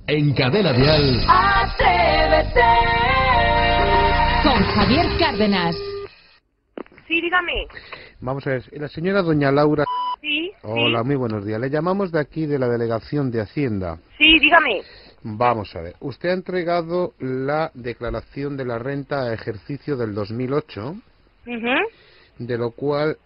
En Cadena Dial. Atrévete. Con Javier Cárdenas. Sí, dígame. Vamos a ver, la señora doña Laura. Sí. Hola, muy buenos días. Le llamamos de aquí, de la Delegación de Hacienda. Sí, dígame. Vamos a ver, usted ha entregado la declaración de la renta a ejercicio del 2008, de lo cual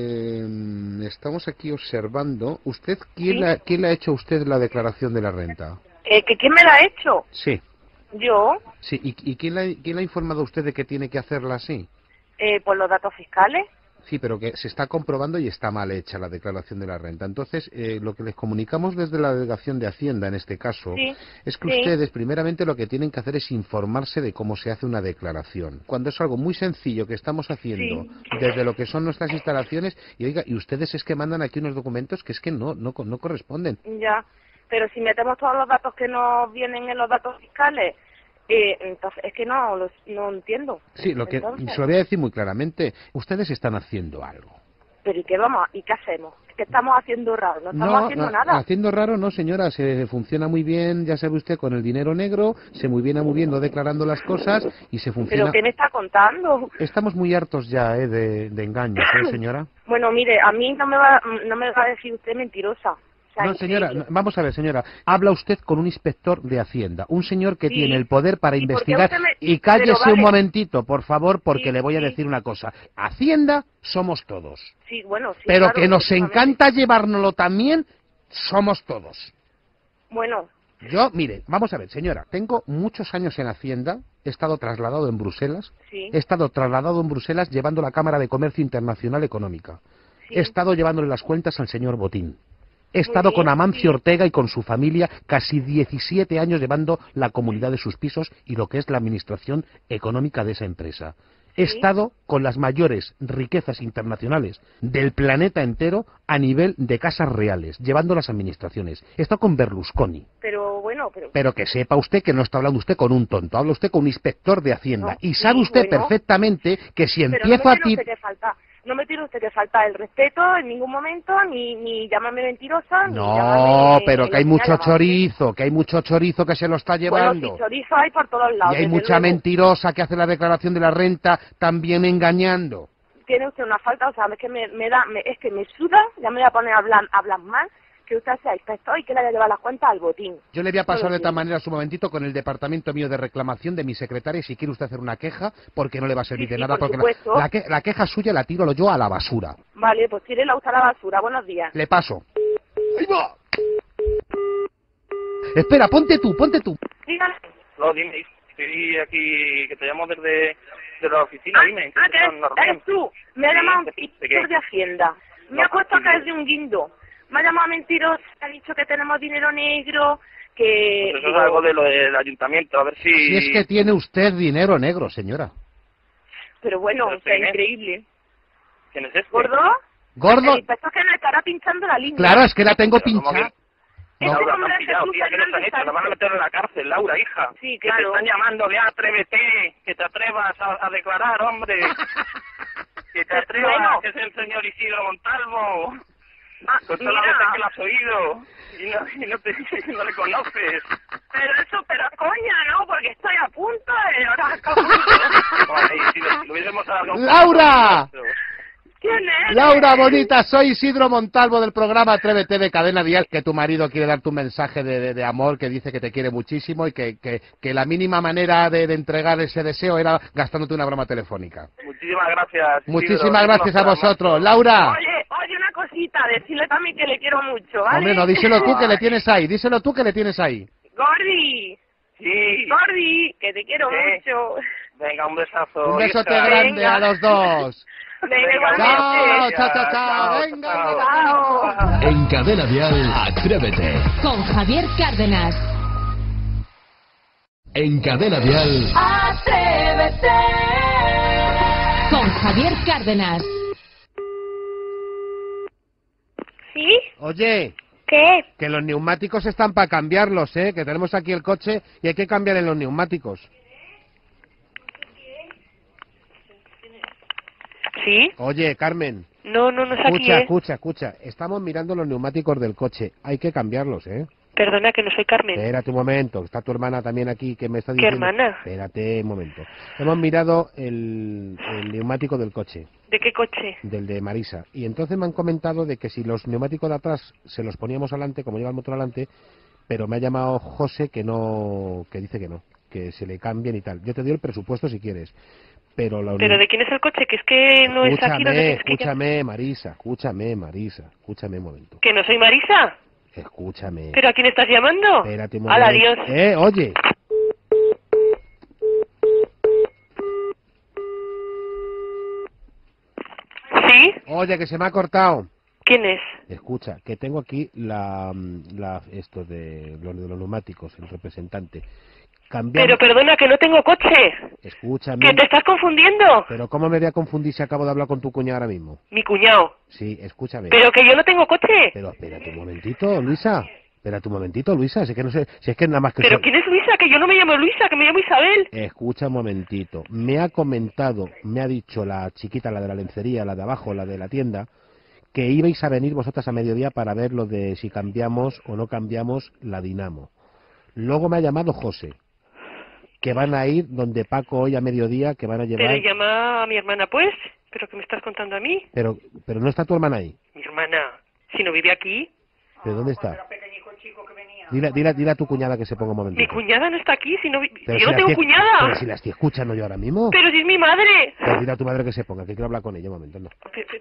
estamos aquí observando. ¿Usted quién le ha hecho a usted la declaración de la renta? ¿Quién me la ha hecho? Sí. Yo. Sí, ¿y quién le ha informado a usted de que tiene que hacerla así? Por los datos fiscales. Sí, pero que se está comprobando y está mal hecha la declaración de la renta. Entonces, lo que les comunicamos desde la Delegación de Hacienda, en este caso, es que ustedes, primeramente, lo que tienen que hacer es informarse de cómo se hace una declaración. Cuando es algo muy sencillo que estamos haciendo desde lo que son nuestras instalaciones, y oiga, y ustedes es que mandan aquí unos documentos que es que no corresponden. Ya, pero si metemos todos los datos que nos vienen en los datos fiscales, entonces es que no entiendo. Sí, se lo voy a decir muy claramente, ustedes están haciendo algo. Pero ¿y qué hacemos? ¿Qué estamos haciendo raro? No estamos haciendo nada. Haciendo raro no, señora, se funciona muy bien, ya sabe usted, con el dinero negro, se muy bien no declarando las cosas y se funciona... ¿Pero qué me está contando? Estamos muy hartos ya de engaños, señora? Bueno, mire, a mí no me va a decir usted mentirosa. No, señora, vamos a ver, señora. Habla usted con un inspector de Hacienda, un señor que tiene el poder para investigar. Y cállese un momentito, por favor, porque le voy a decir una cosa. Hacienda somos todos. Sí, bueno, sí. Pero claro, que nos encanta llevárnoslo también, somos todos. Bueno. Yo, mire, vamos a ver, señora, tengo muchos años en Hacienda, he estado trasladado en Bruselas, he estado trasladado en Bruselas llevando la Cámara de Comercio Internacional Económica, he estado llevándole las cuentas al señor Botín. He estado con Amancio Ortega y con su familia casi 17 años llevando la comunidad de sus pisos y lo que es la administración económica de esa empresa. He estado con las mayores riquezas internacionales del planeta entero a nivel de casas reales, llevando las administraciones. He estado con Berlusconi. Pero que sepa usted que no está hablando usted con un tonto, habla usted con un inspector de Hacienda. Y sabe usted perfectamente que si empiezo a tirar... No me tiene usted que falta el respeto en ningún momento, ni llamarme mentirosa, No, pero que hay mucho chorizo, que se lo está llevando. Bueno, si chorizo hay por todos lados. Y hay mucha mentirosa que hace la declaración de la renta también engañando. Tiene usted una falta, o sea, es que es que me suda, ya me voy a poner a hablar mal, que usted sea inspector y que le haya llevado las cuentas al botín. Yo le voy a pasar de tal manera su momentito con el departamento mío de reclamación de mi secretaria si quiere usted hacer una queja, porque no le va a servir de nada, porque la queja suya la tiro yo a la basura. Vale, pues tírela usted a la basura. Buenos días. Le paso. ¡Ahí va! Espera, ponte tú. Dígame. No, dime, estoy aquí, que te llamo desde la oficina, dime. Eres tú. Me ha llamado un inspector de Hacienda. Me ha puesto a caer de un guindo. Me ha llamado mentirosa, ha dicho que tenemos dinero negro, que... Pues eso es algo del ayuntamiento, a ver si... Si es que tiene usted dinero negro, señora. Pero bueno, o sea, increíble. ¿Quién es este? ¿Gordo? ¿Gordo? El inspector que me estará pinchando la línea. Claro, es que la tengo pinchada. Laura, te han pillado, tía, ¿qué nos han hecho? Nos van a meter en la cárcel, Laura, hija. Sí, claro. Que te están llamando, ya, atrévete, que te atrevas a declarar, hombre. Que te atrevas, que es el señor Isidro Montalvo. Pues solamente que lo has oído y no le conoces. Pero coña, ¿no? Porque estoy a punto de llorar. Bueno, si lo hubiésemos hablado... ¡Laura! ¿Quién es? Laura, bonita, soy Isidro Montalvo del programa Atrévete de Cadena Dial, que tu marido quiere darte un mensaje de amor, que dice que te quiere muchísimo y que la mínima manera de entregar ese deseo era gastándote una broma telefónica. Muchísimas gracias, Isidro. Muchísimas gracias a vosotros. Laura. Oye, una cosita, decirle también que le quiero mucho, ¿vale? Hombre, no, díselo tú que le tienes ahí, Gordi. Sí. Gordi, que te quiero mucho. Venga, un besazo. Un besote grande a los dos. Venga, igualmente. Chao. Venga. Chao. En Cadena Dial, Atrévete. Con Javier Cárdenas. En Cadena Dial. Atrévete. Con Javier Cárdenas. ¿Sí? Oye. ¿Qué? Que los neumáticos están para cambiarlos, que tenemos aquí el coche y hay que cambiar en los neumáticos. ¿Sí? Oye, Carmen. No es aquí, Escucha. Estamos mirando los neumáticos del coche. Hay que cambiarlos, Perdona, que no soy Carmen. Espérate un momento, está tu hermana también aquí que me está diciendo... ¿Qué hermana? Espérate un momento. Hemos mirado el neumático del coche. ¿De qué coche? Del de Marisa. Y entonces me han comentado de que si los neumáticos de atrás se los poníamos adelante, como lleva el motor adelante, pero me ha llamado José que dice que no, que se le cambien y tal. Yo te doy el presupuesto si quieres. ¿Pero de quién es el coche? Que es que no es aquí donde tienes que escúchame, Marisa, escúchame un momento. ¿Que no soy Marisa? Escúchame. ¿Pero a quién estás llamando? Espérate un momento. ¡Hala, adiós! Oye. ¿Sí? Oye, que se me ha cortado. ¿Quién es? Escucha, que tengo aquí esto de los neumáticos, el representante. Pero perdona, que no tengo coche. Escúchame. ¿Que te estás confundiendo? Pero ¿cómo me voy a confundir si acabo de hablar con tu cuñado ahora mismo? ¿Mi cuñado? Sí, escúchame. Pero que yo no tengo coche. Pero espérate un momentito, Luisa. Si es que no sé, si es que nada más que... ¿Pero quién es Luisa? Que yo no me llamo Luisa, que me llamo Isabel. Escucha un momentito. Me ha dicho la chiquita, la de la lencería, la de abajo, la de la tienda, que ibais a venir vosotras a mediodía para ver lo de si cambiamos o no cambiamos la dinamo. Luego me ha llamado José, que van a ir donde Paco hoy a mediodía, que van a llevar... Pero llama a mi hermana, pues. ¿Pero qué me estás contando a mí? Pero no está tu hermana ahí. Mi hermana, si no vive aquí. ¿Pero dónde está? Dile a tu cuñada que se ponga un momento. Mi cuñada no está aquí, si no... Yo no tengo cuñada. Pero si la estoy escuchando yo ahora mismo. Pero si es mi madre. Pero dile a tu madre que se ponga, que quiero hablar con ella un momento, no.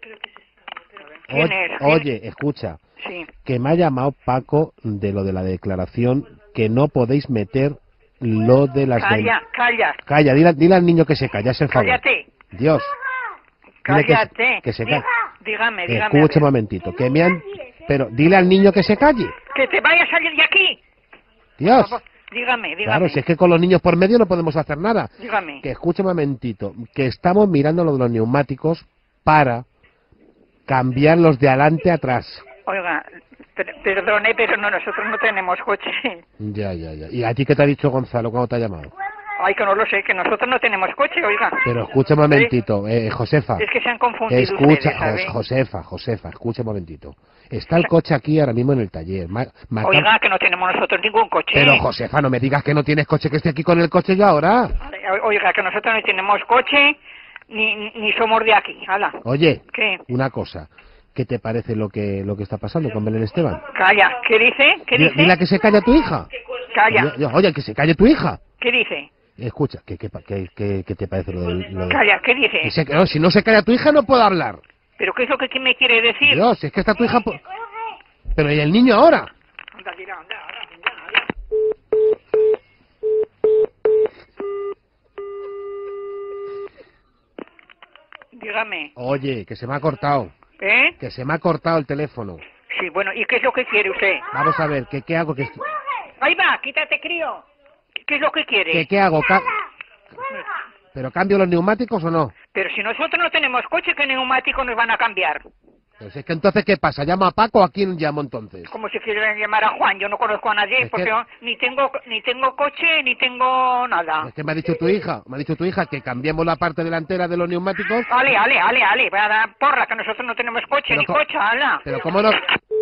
¿Quién es? Oye, escucha. Sí. Que me ha llamado Paco de lo de la declaración, que no podéis meter lo de las... Calla, dile al niño que se calla, es el favor. Cállate. Dios. Cállate. Que se calle. Dígame. Escucha un momentito, que me han... Pero dile al niño que se calle. Que te vaya a salir de aquí. Dios. Dígame. Claro, si es que con los niños por medio no podemos hacer nada. Dígame. Que escucha un momentito, que estamos mirando lo de los neumáticos para cambiar los de adelante a atrás. Oiga, perdone, pero nosotros no tenemos coche. Ya. ¿Y a ti qué te ha dicho Gonzalo cuando te ha llamado? Ay, que no lo sé, que nosotros no tenemos coche, oiga. Pero escucha un momentito, Josefa. Es que se han confundido Escucha, ustedes, ¿sabe? Josefa, escucha un momentito. Está el coche aquí ahora mismo en el taller. Oiga, que no tenemos nosotros ningún coche. Pero Josefa, no me digas que no tienes coche, que esté aquí con el coche yo ahora. Oiga, que nosotros no tenemos coche, ni somos de aquí, hala. Oye, ¿qué? Una cosa. ¿Qué te parece lo que está pasando con Belén Esteban? Calla, ¿qué dice? Dile a que se calle a tu hija. Calla. Oye, que se calle tu hija. ¿Qué dice? Escucha, ¿qué te parece lo de... Calla, ¿qué dice? Si no se calla tu hija no puedo hablar. ¿Pero qué es lo que me quiere decir? Dios, es que está tu hija... Pero ¿y el niño ahora? Anda. Dígame. Oye, que se me ha cortado. ¿Eh? Que se me ha cortado el teléfono. Sí, bueno, ¿y qué es lo que quiere usted? Vamos a ver, ¿qué hago? Ahí va, quítate, crío. ¿Qué es lo que quiere? ¿Qué hago? ¿Pero cambio los neumáticos o no? Pero si nosotros no tenemos coche, ¿qué neumáticos nos van a cambiar? Pues es que entonces, ¿qué pasa? ¿Llamo a Paco o a quién llamo entonces? Como si quieran llamar a Juan, yo no conozco a nadie, porque yo ni tengo coche, ni tengo nada. Es que me ha dicho tu hija que cambiemos la parte delantera de los neumáticos. Ale, voy a dar porra, que nosotros no tenemos coche, pero ni coche, ala. Pero ¿cómo no?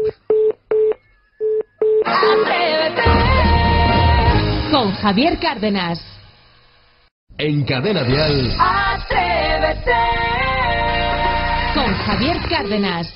Con Javier Cárdenas. En Cadena Vial. Atrévete. Con Javier Cárdenas.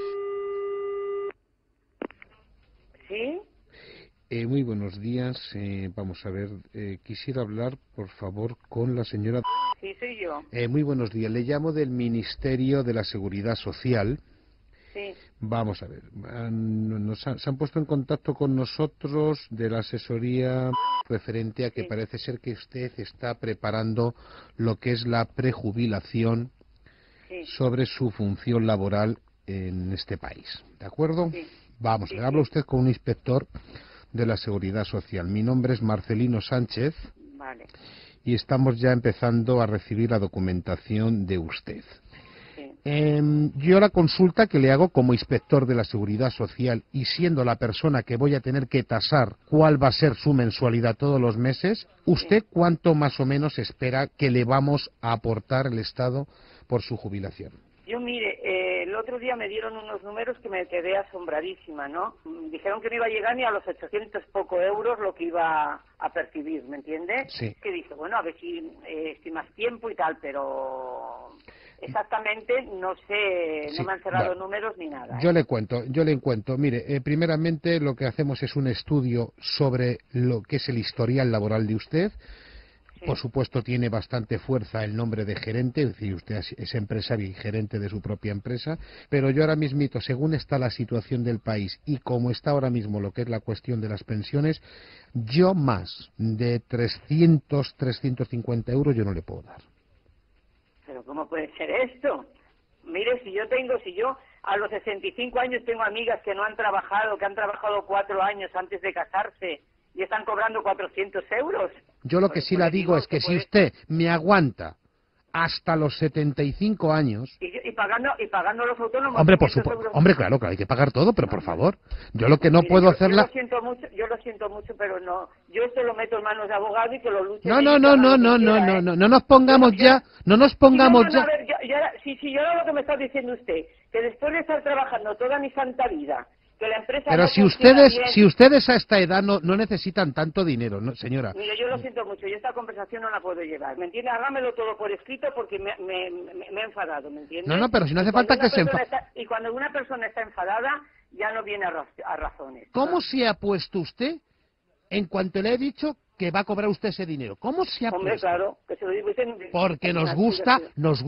¿Sí? Muy buenos días. Vamos a ver, quisiera hablar, por favor, con la señora... Sí, soy yo. Muy buenos días. Le llamo del Ministerio de la Seguridad Social. Sí. Vamos a ver. Se han puesto en contacto con nosotros de la asesoría referente a que parece ser que usted está preparando lo que es la prejubilación sobre su función laboral en este país. ¿De acuerdo? Sí. Vamos, le habla usted con un inspector de la Seguridad Social. Mi nombre es Marcelino Sánchez. Vale. Y estamos ya empezando a recibir la documentación de usted. Yo la consulta que le hago como inspector de la Seguridad Social y siendo la persona que voy a tener que tasar cuál va a ser su mensualidad todos los meses, ¿usted cuánto más o menos espera que le vamos a aportar el Estado por su jubilación? Yo mire, otro día me dieron unos números que me quedé asombradísima, ¿no? Dijeron que no iba a llegar ni a los 800 poco euros lo que iba a percibir, ¿me entiendes? Sí. Que dije, bueno, a ver si más tiempo y tal, pero exactamente no sé, Sí, no me han cerrado bueno, números ni nada. Yo le cuento. Mire, primeramente lo que hacemos es un estudio sobre lo que es el historial laboral de usted. Sí. Por supuesto tiene bastante fuerza el nombre de gerente, es decir, usted es empresario y gerente de su propia empresa, pero yo ahora mismito, según está la situación del país y como está ahora mismo lo que es la cuestión de las pensiones, yo más de 300, 350 euros yo no le puedo dar. Pero ¿cómo puede ser esto? Mire, si yo a los 65 años tengo amigas que no han trabajado, que han trabajado 4 años antes de casarse y están cobrando 400 euros. Yo lo que sí le digo es que si usted me aguanta hasta los 75 años... Y pagando los autónomos... Hombre, por supuesto, hombre, claro, hay que pagar todo, pero por favor, yo lo que no puedo hacerla... Yo lo siento mucho, pero no, yo esto lo meto en manos de abogado y que lo luche... No nos pongamos ya, no nos pongamos ya... A ver, yo lo que me está diciendo usted, que después de estar trabajando toda mi santa vida... Que la empresa pero no si ustedes bien. A esta edad no necesitan tanto dinero, ¿no, señora? Mire, yo lo siento mucho, yo esta conversación no la puedo llevar, ¿me entiende? Hágamelo todo por escrito porque me he enfadado, ¿me entiende? No, pero si no hace falta que se enfade. Y cuando una persona está enfadada, ya no viene a razones. ¿Cómo se ha puesto usted en cuanto le he dicho que va a cobrar usted ese dinero? ¿Cómo se ha Hombre, puesto? claro, que se lo digo usted... Porque nos gusta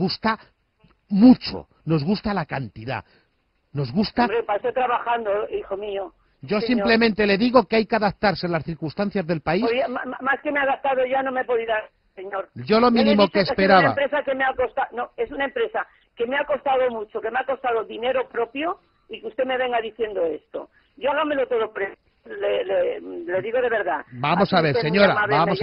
mucho, nos gusta la cantidad. Nos gusta... Hombre, paso trabajando, hijo mío. Yo Señor. Simplemente le digo que hay que adaptarse a las circunstancias del país. Oye, más que me he adaptado ya no me he podido dar, señor. Yo lo mínimo que esperaba... Es una empresa que me ha costado... No, es una empresa que me ha costado mucho, que me ha costado dinero propio y que usted me venga diciendo esto. Yo hágamelo todo le digo de verdad. Vamos a ver, señora,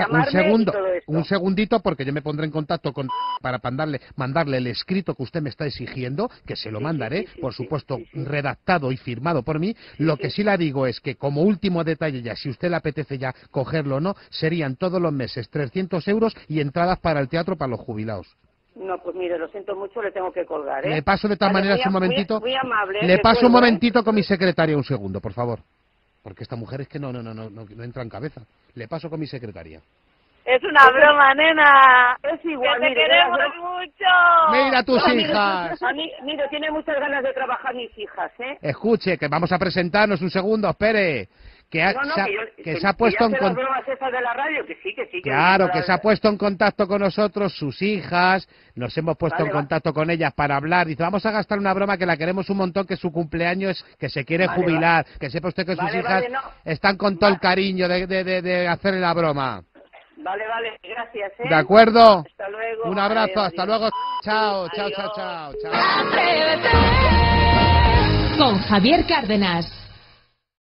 un segundito, porque yo me pondré en contacto para mandarle el escrito que usted me está exigiendo, que se lo mandaré, por supuesto, redactado y firmado por mí. Lo que sí le digo es que, como último detalle ya, si usted le apetece ya cogerlo o no, serían todos los meses 300 euros y entradas para el teatro para los jubilados. No, pues mire, lo siento mucho, le tengo que colgar, ¿eh? Le paso de todas maneras un momentito. Muy amable. Le paso un momentito con mi secretaria, un segundo, por favor. Porque esta mujer es que no entra en cabeza. Le paso con mi secretaria. Es una broma, nena. Es igual, que te queremos mucho. Mira tus hijas. Mire, tiene muchas ganas de trabajar mis hijas, ¿eh? Escuche, que vamos a presentarnos un segundo, espere. Se ha puesto en contacto. De la radio, que sí. Claro, que se ha puesto en contacto con nosotros, sus hijas, nos hemos puesto en contacto con ellas para hablar. Dice, vamos a gastar una broma que la queremos un montón, que su cumpleaños, que se quiere jubilar, que sepa usted que sus hijas están con todo el cariño de hacerle la broma. Vale, gracias, ¿eh? ¿De acuerdo? Hasta luego. Un abrazo, hasta luego. Chao. Con Javier Cárdenas.